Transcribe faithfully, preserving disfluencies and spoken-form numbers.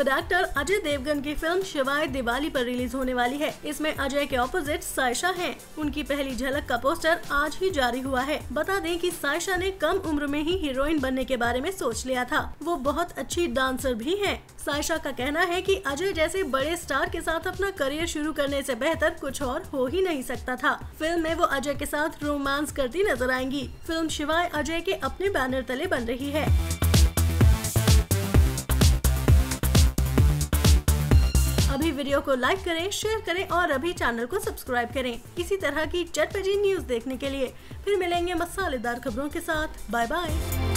Bollywood actor Ajay Devgan की film शिवाय दिवाली पर रिलीज होने वाली है। इसमें अजय के ऑपोजिट सायशा हैं। उनकी पहली झलक का पोस्टर आज ही जारी हुआ है। बता दें कि सायशा ने कम उम्र में ही हीरोइन बनने के बारे में सोच लिया था। वो बहुत अच्छी डांसर भी हैं। सायशा का कहना है कि अजय जैसे बड़े स्टार के साथ अपना करियर शुरू करने से बेहतर कुछ और हो ही नहीं सकता था। फिल्म में वो अजय के साथ रोमांस करती नजर आएंगी। फिल्म शिवाय अजय के अपने बैनर तले बन रही है। अभी वीडियो को लाइक करें, शेयर करें और अभी चैनल को सब्सक्राइब करें। इसी तरह की चटपटी न्यूज देखने के लिए फिर मिलेंगे मसालेदार खबरों के साथ। Bye bye.